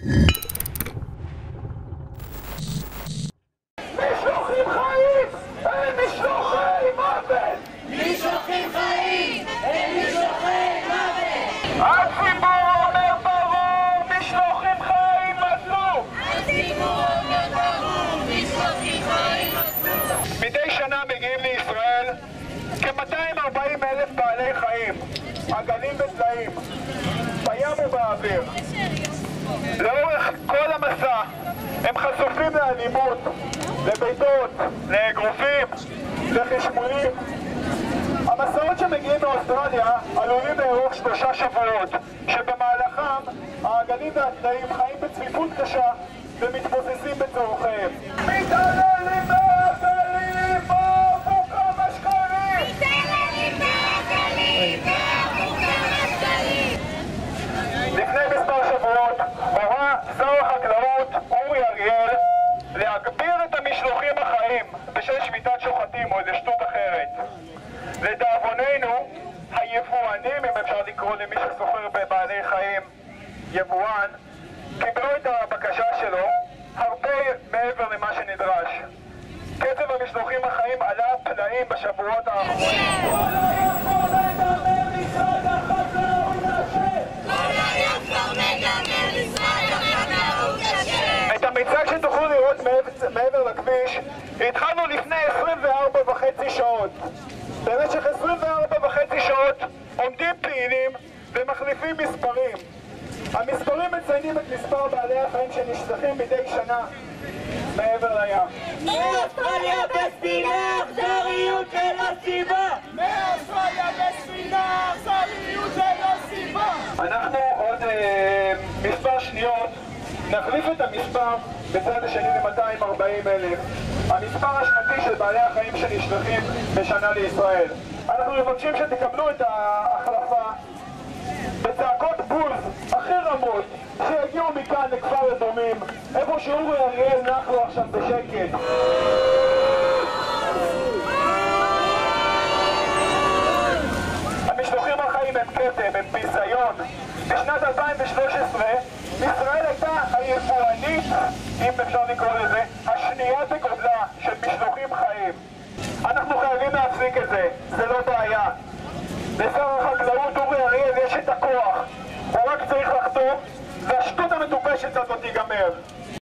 משלוחים חיים! אין משלוחי מוות! משלוחים חיים! אין משלוחי מוות! הציבור אומר ברור! משלוחים חיים מצאו! הציבור אומר ברור! משלוחים חיים מצאו! מדי שנה מגיעים לישראל כ-240,000 בעלי חיים, עגלים וטלאים, בים ובאוויר. לאורך כל המסע הם חשופים לאלימות, לביתות, לאגרופים, לחשמולים. המסעות שמגיעים מאוסטרליה עלולים לארוך 3 שבועות, שבמהלכם העגלים והטלאים חיים בצפיפות קשה ומתבוססים בצורכיהם. מתעללים בעגלים! עפו כמה שקלים! מתעללים בעגלים! עפו כמה שקלים! לפני מספר שבועות הורה שר החקלאות אורי אריאל להגביר את המשלוחים החיים בשל שביתת שוחטים או איזה שטות אחרת. לדאבוננו, היבואנים, אם אפשר לקרוא למי שסוחר בבעלי חיים יבואן, קיבלו את הבקשה שלו הרבה מעבר למה שנדרש. קצב המשלוחים החיים עלה פלאים בשבועות האחרונים. את המיצג שתוכלו לראות מעבר לכביש התחלנו לפני 24.5 שעות. במשך 24.5 שעות עומדים פעילים ומחליפים מספרים. המספרים מציינים את מספר בעלי החיים שנשלחים מדי שנה מעבר לים. מאוסטרליה בספינה, אכזריות ללא סיבה! מאוסטרליה בספינה, אכזריות ללא סיבה! אנחנו עוד מספר שניות נחליף את המספר בצד השני ל-240,000, המספר השנתי של בעלי החיים שנשלחים בשנה לישראל. אנחנו מבקשים שתקבלו את ההחלפה בצעקות בוז הכי רמות שיגיעו מכאן לכפר אדומים, איפה שאורי אריאל נח לו עכשיו בשקט. המשלוחים החיים הם כתם, הם ביזיון. בשנת 2013 ישראל הייתה היבואנית, אם אפשר לקרוא לזה, השנייה בגודלה של משלוחים חיים. אנחנו חייבים להפסיק את זה, זה לא בעיה. לשר החקלאות אורי אריאל יש את הכוח, הוא רק צריך לחתום והשטות המטופשת הזאת תיגמר.